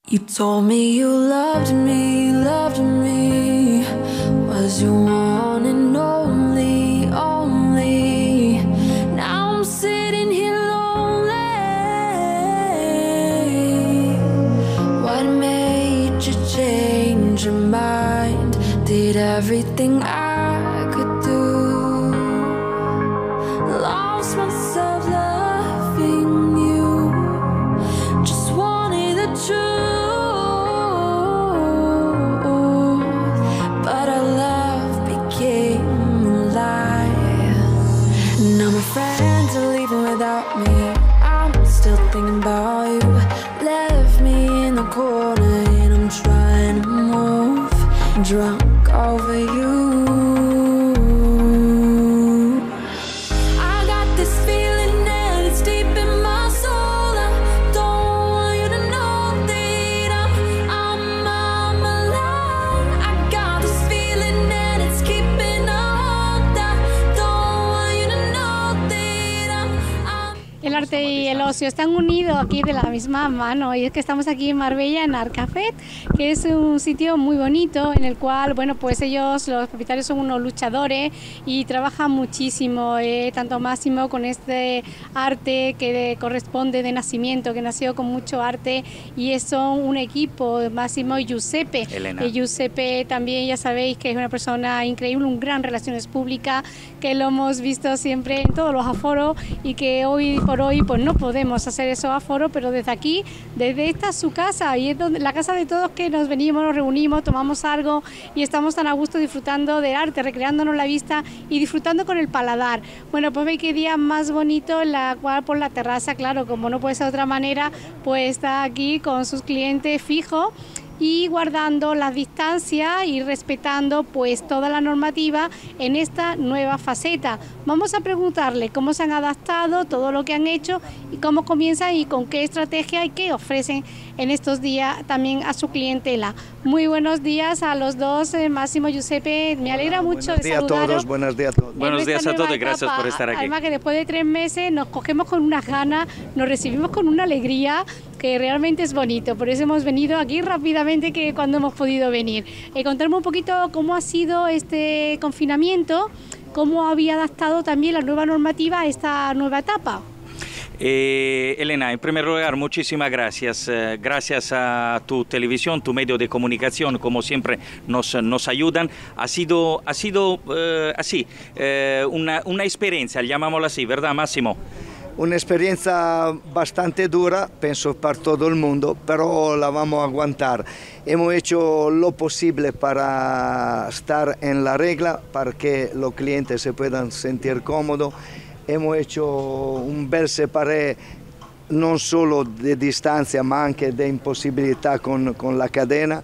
You told me you loved me, was your one and only, only. Now I'm sitting here lonely. What made you change your mind? Did everything I could do. Lost myself loving you. Just wanted the truth. But our love became a lie. Now my friends are leaving without me. I'm still thinking about you. Left me in the corner and I'm trying to move. Drunk over you. I got this feeling and it's deep in my soul. I don't want you to know that I'm alone. I got this feeling and it's keeping on. I don't want you to know that I'm El arte y el ocio están unidos aquí de la misma mano, y es que estamos aquí en Marbella, en Art Café, que es un sitio muy bonito en el cual, bueno, pues ellos, los propietarios, son unos luchadores y trabajan muchísimo, tanto Máximo con este arte que corresponde de nacimiento, que nació con mucho arte, y son un equipo, Máximo y Giuseppe. Elena. Giuseppe también, ya sabéis que es una persona increíble, un gran relaciones públicas, que lo hemos visto siempre en todos los aforos y que hoy por hoy pues no podemos hacer esos aforos, pero desde aquí, desde esta su casa, y es donde, la casa de todos, que nos venimos, nos reunimos, tomamos algo y estamos tan a gusto disfrutando del arte, recreándonos la vista y disfrutando con el paladar. Bueno, pues veis qué día más bonito, la cual por la terraza, claro, como no puede ser de otra manera, pues está aquí con sus clientes fijos y guardando las distancias y respetando pues toda la normativa en esta nueva faceta. Vamos a preguntarle cómo se han adaptado, todo lo que han hecho y cómo comienzan y con qué estrategia y qué ofrecen en estos días también a su clientela. Muy buenos días a los dos, Máximo, Giuseppe, me alegra mucho de saludaros. Buenos días a todos. Buenos días a todos y gracias por estar aquí. Además que después de 3 meses nos cogemos con unas ganas, nos recibimos con una alegría que realmente es bonito, por eso hemos venido aquí rápidamente que cuando hemos podido venir. Contarme un poquito cómo ha sido este confinamiento, cómo había adaptado también la nueva normativa a esta nueva etapa. Elena, en primer lugar, muchísimas gracias. Gracias a tu televisión, tu medio de comunicación, como siempre nos ayudan. Ha sido así, una experiencia, llamámosla así, ¿verdad, Máximo? Un'esperienza bastante dura, penso per todo el mundo, pero la vamos a aguantar. Hemos hecho lo posible para estar en la regla, para que los clientes se puedan sentir cómodos. Hemos hecho un bel separé non solo di distanza ma anche di impossibilità con la cadena,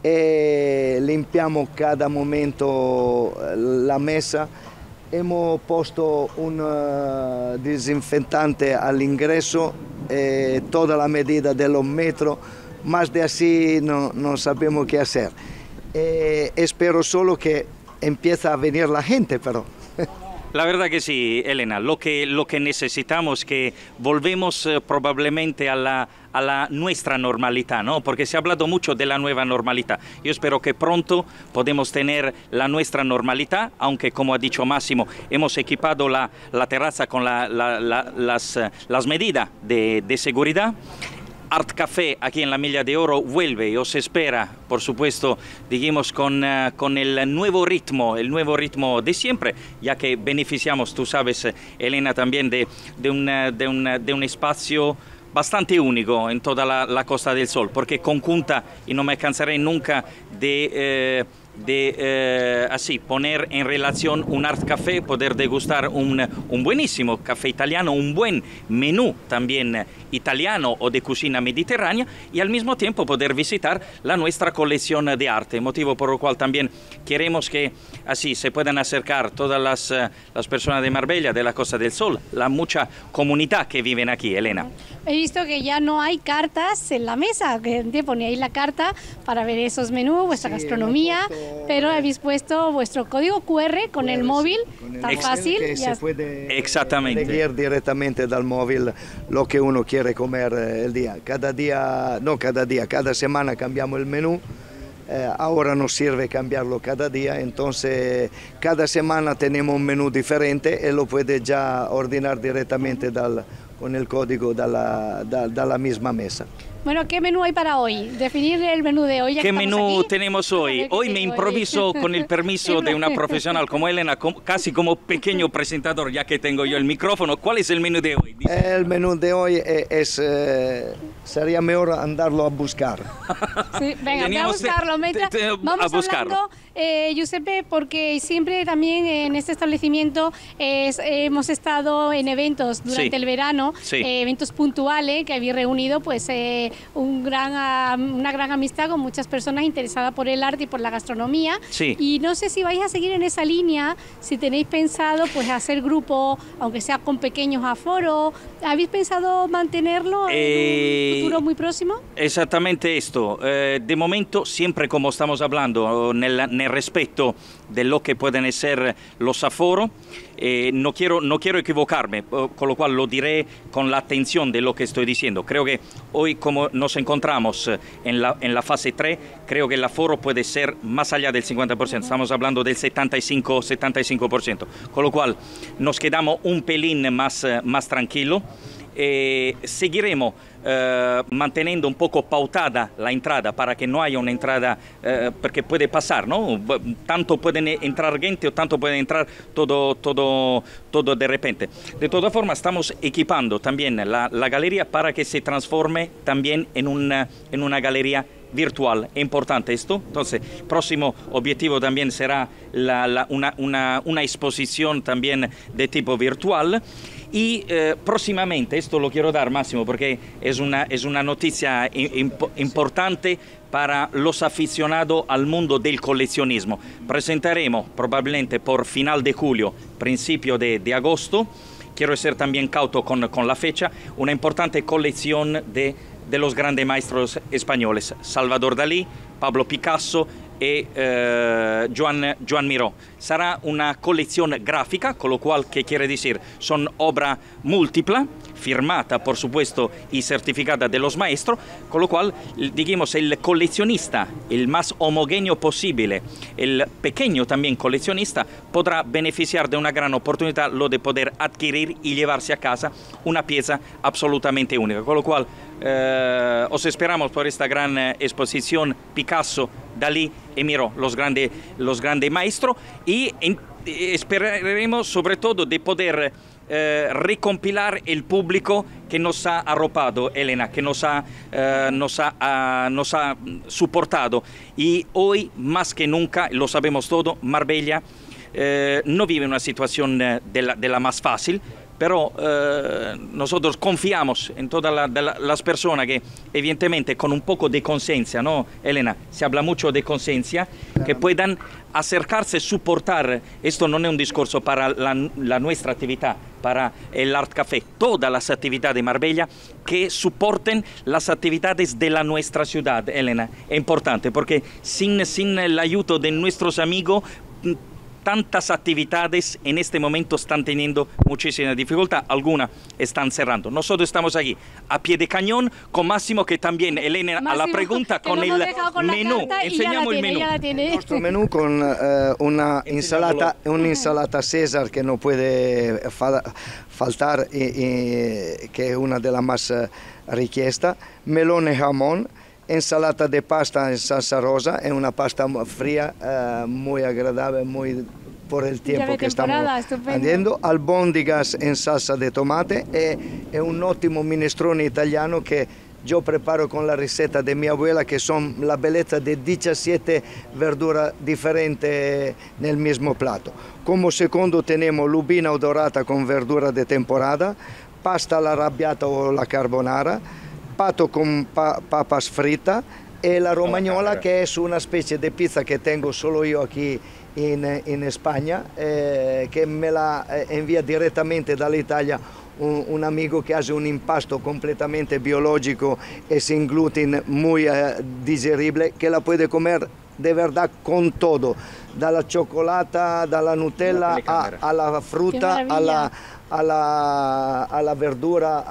e limpiamo cada momento la mesa. Hemos puesto un desinfectante al ingreso, toda la medida de los metros, más de así no sabemos qué hacer. Espero solo que empiece a venir la gente, pero... La verdad que sí, Elena, lo que necesitamos es que volvemos probablemente a la nuestra normalidad, ¿no? Porque se ha hablado mucho de la nueva normalidad. Yo espero que pronto podamos tener la nuestra normalidad, aunque como ha dicho Máximo, hemos equipado la terraza con las medidas de seguridad. Art Café aquí en la Milla de Oro vuelve y os espera, por supuesto, digamos con el nuevo ritmo de siempre, ya que beneficiamos, tú sabes, Elena, también de un espacio bastante único en toda la Costa del Sol, porque conjunta, y no me cansaré nunca de así poner en relación un Art Café, poder degustar un buenísimo café italiano, un buen menú también italiano o de cocina mediterránea, y al mismo tiempo poder visitar la nuestra colección de arte, motivo por el cual también queremos que así se puedan acercar todas las personas de Marbella, de la Costa del Sol, la mucha comunidad que viven aquí, Elena. He visto que ya no hay cartas en la mesa, que antes poníais la carta para ver esos menús, vuestra gastronomía. pero habéis puesto vuestro código QR con el móvil, con el tan móvil, fácil. que ya se puede Exactamente. seguir directamente dal móvil lo que uno quiere comer el día. Cada semana cambiamos el menú. Ahora nos sirve cambiarlo cada día, entonces cada semana tenemos un menú diferente y lo puede ya ordenar directamente con el código de la misma mesa. Bueno, ¿qué menú hay para hoy? Definir el menú de hoy. Ya ¿Qué que estamos menú aquí. tenemos hoy? Hoy me improviso con el permiso de una profesional como Elena, casi como pequeño presentador, ya que tengo yo el micrófono. ¿Cuál es el menú de hoy? El menú de hoy sería mejor andarlo a buscar. Sí, venga, voy a Teníamos buscarlo. Mientras vamos a buscarlo. hablando, Giuseppe, porque siempre también en este establecimiento hemos estado en eventos durante Sí. el verano, Sí. eventos puntuales que habéis reunido pues una gran amistad con muchas personas interesadas por el arte y por la gastronomía. Sí. Y no sé si vais a seguir en esa línea, si tenéis pensado pues hacer grupo, aunque sea con pequeños aforos. ¿Habéis pensado mantenerlo en un futuro muy próximo? Esattamente esto. De momento, siempre como estamos hablando, nel rispetto de lo que pueden ser los aforos, no quiero equivocarme, con lo cual lo diré con la atención de lo que estoy diciendo. Creo que hoy, como nos encontramos en la fase 3, creo que el aforo puede ser más allá del 50%, estamos hablando del 75%, con lo cual nos quedamos un pelín más tranquilo. Seguiremos manteniendo un poco pautada la entrada para que no haya una entrada, porque puede pasar, ¿no? Tanto pueden entrar gente o tanto puede entrar todo de repente. De todas formas, estamos equipando también la galería para que se transforme también en una galería virtual. Es importante esto. Entonces, el próximo objetivo también será una exposición también de tipo virtual. Y próximamente, esto lo quiero dar, Máximo, porque es una noticia importante para los aficionados al mundo del coleccionismo. Presentaremos probablemente por final de julio, principio de agosto, quiero ser también cauto con la fecha, una importante colección de los grandes maestros españoles, Salvador Dalí, Pablo Picasso e Joan Miró. Sarà una collezione grafica, con lo cual, ¿qué quiere decir? Son obra múltipla, firmata por supuesto y certificada de los maestros, con lo cual, digamos, el coleccionista, el más homogéneo posible, el pequeño también coleccionista, podrá beneficiar de una gran oportunidad, lo de poder adquirir y llevarse a casa una pieza absolutamente única. Con lo cual, os esperamos por esta gran exposición Picasso, Dalí y Miró, los grandes maestros, y esperaremos sobre todo de poder recompilar el público que nos ha arropado, Elena, que nos ha soportado. Y hoy, más que nunca, lo sabemos todo, Marbella no vive una situación de la más fácil, pero nosotros confiamos en todas las personas que, evidentemente, con un poco de conciencia, ¿no, Elena? Se habla mucho de conciencia, que puedan acercarse, soportar. Esto no es un discurso para la nuestra actividad, para el Art Café, todas las actividades de Marbella que soporten las actividades de nuestra ciudad, Elena. Es importante porque sin el ayuda de nuestros amigos, tantas actividades en este momento están teniendo muchísima dificultad, algunas están cerrando. Nosotros estamos aquí a pie de cañón con Máximo, que también, Elena, Máximo, a la pregunta con el menú. Enseñamos el menú. Nuestro menú con una insalata César que no puede faltar, que es una de las más richiesta, melone jamón, ensalada de pasta en salsa rosa, es una pasta fría, muy agradable, muy por el tiempo que estamos haciendo, albóndigas en salsa de tomate, es un ótimo minestrone italiano que yo preparo con la receta de mi abuela, que son la belleza de 17 verduras diferentes en el mismo plato. Como segundo tenemos lubina dorata con verdura de temporada, pasta alla arrabbiata o la carbonara, pato con papas fritas y la romagnola, que es una especie de pizza que tengo solo yo aquí en España, que me la envía directamente dall'Italia un amigo que hace un impasto completamente biológico y sin gluten, muy digerible, que la puede comer de verdad con todo, dalla cioccolata, dalla Nutella alla frutta, alla verdura,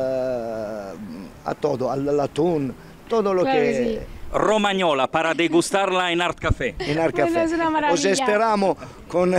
a todo, al atún, todo lo Claro que... que sí. Romagnola para degustarla en Art Café. En Art Bueno, Café. es una Os maravilla. esperamos con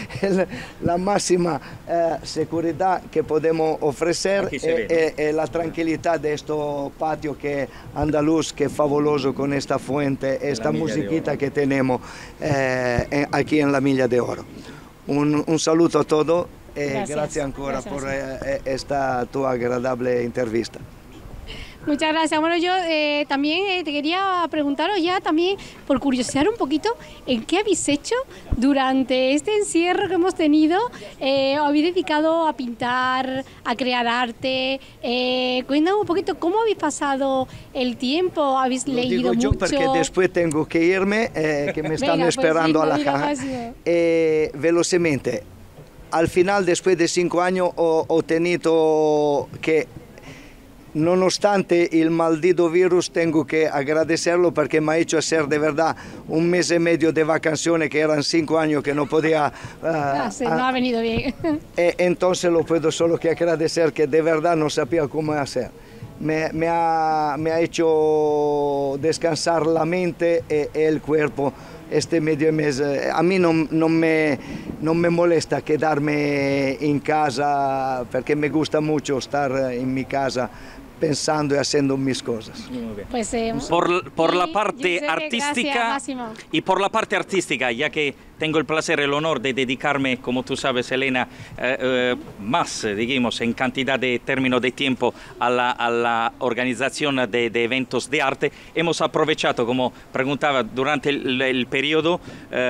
la máxima seguridad que podemos ofrecer Aquí se ve. la tranquilidad de este patio que andaluz, que es fabuloso con esta fuente, esta Milla de musiquita Oro. que tenemos aquí en la Milla de Oro. Un saludo a todos y Gracias. gracias ancora Gracias. por esta tu agradable entrevista. Muchas gracias. Bueno, yo también te quería preguntaros ya también, por curiosear un poquito, ¿en qué habéis hecho durante este encierro que hemos tenido? ¿Os habéis dedicado a pintar, a crear arte? Cuéntame un poquito, ¿cómo habéis pasado el tiempo? ¿Habéis Lo leído digo yo mucho? porque después tengo que irme, que me están Venga, pues esperando sí, a la María caja. Ocasio. Velocemente, al final, después de 5 años, ho tenido que, nonostante il maldito virus, tengo que agradecerlo porque me ha hecho hacer de verdad 1 mes y medio de vacaciones, que eran 5 años que no podía. Sí, no ha venido bien. Entonces lo puedo solo que agradecer, que de verdad no sabía cómo hacer. Me ha hecho descansar la mente y el cuerpo este medio mes. A mí no me molesta quedarme en casa porque me gusta mucho estar en mi casa pensando y haciendo mis cosas. Pues, Por la y parte Giuseppe, artística gracias, Máximo. y por la parte artística, ya que tengo el placer, el honor de dedicarme, como tú sabes, Elena, más, digamos, en cantidad de términos de tiempo a la organización de eventos de arte, hemos aprovechado, como preguntaba, durante el periodo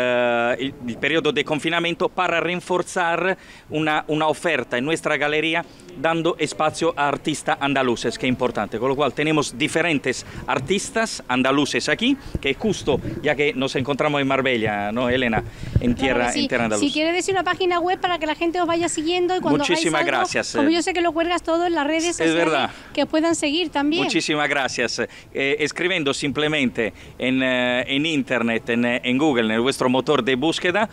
de confinamiento para reforzar una oferta en nuestra galería, dando espacio a artistas andaluces, que es importante. Con lo cual tenemos diferentes artistas andaluces aquí, que justo, ya que nos encontramos en Marbella, ¿no, Elena? En Claro tierra, que sí. en tierra andaluza. Si quieres decir una página web para que la gente os vaya siguiendo y cuando Muchísimas hagáis algo, gracias. como yo sé que lo cuelgas todo en las redes sociales, verdad. que os puedan seguir también. Muchísimas gracias. Escribiendo simplemente en internet, en Google, en vuestro motor de búsqueda,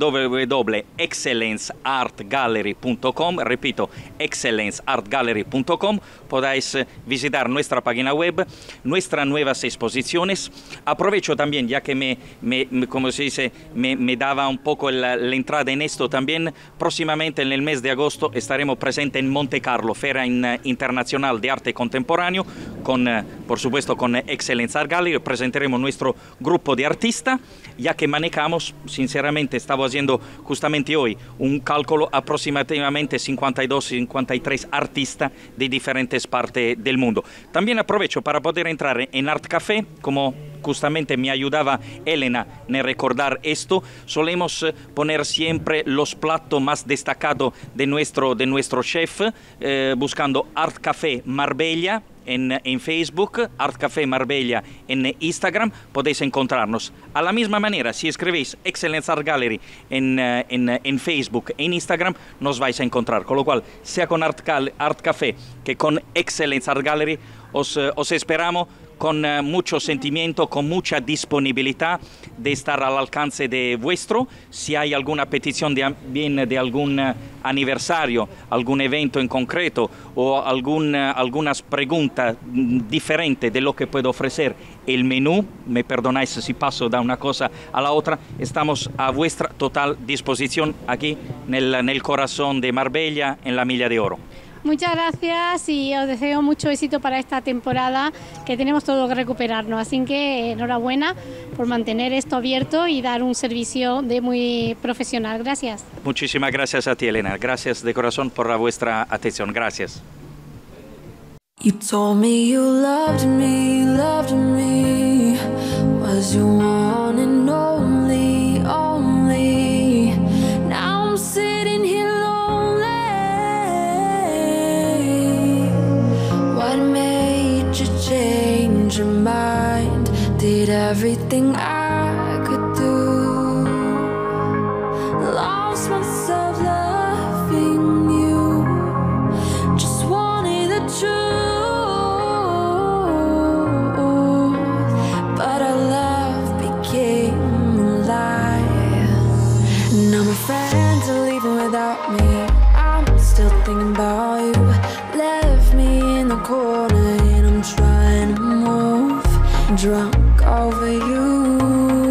www.excellenceartgallery.com, repito, excellenceartgallery.com, podáis visitar nuestra página web, nuestras nuevas exposiciones. Aprovecho también, ya que como se dice, me daba un poco la entrada en esto también. Próximamente, en el mes de agosto, estaremos presentes en Monte Carlo, Feria Internacional de Arte Contemporáneo, por supuesto con Excellence Art Gallery. Presentaremos nuestro grupo de artistas, ya que manejamos, sinceramente, estaba haciendo justamente hoy un cálculo, aproximadamente 52-53 artistas de diferentes partes del mundo. También aprovecho para poder entrar en Art Café, como justamente me ayudaba Elena en recordar esto. Solemos poner siempre los platos más destacados de nuestro chef, buscando Art Café Marbella en Facebook, Art Café Marbella en Instagram, podéis encontrarnos. A la misma manera, si escribís Excellence Art Gallery en Facebook, en Instagram, nos vais a encontrar. Con lo cual, sea con Art Café que con Excellence Art Gallery, os esperamos con mucho sentimiento, con mucha disponibilidad de estar al alcance de vuestro. Si hay alguna petición de algún aniversario, algún evento en concreto o algunas preguntas diferentes de lo que puedo ofrecer el menú, me perdonáis si paso de una cosa a la otra, estamos a vuestra total disposición aquí en el corazón de Marbella, en la Milla de Oro. Muchas gracias y os deseo mucho éxito para esta temporada, que tenemos todo que recuperarnos. Así que enhorabuena por mantener esto abierto y dar un servicio muy profesional. Gracias. Muchísimas gracias a ti, Elena. Gracias de corazón por vuestra atención. Gracias. You told me you loved me, was your one and only, only. Now I'm sitting here lonely. What made you change your mind? Did everything I could do. Lost myself loving you. Just wanted the truth. But our love became corner and I'm trying to move, drunk over you.